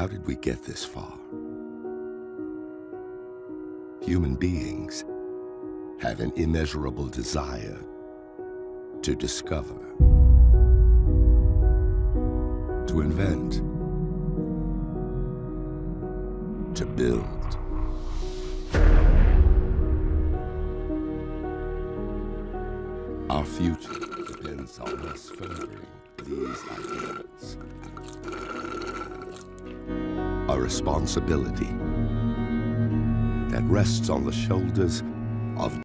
How did we get this far? Human beings have an immeasurable desire to discover, to invent, to build. Our future depends on us furthering these ideals. A responsibility that rests on the shoulders of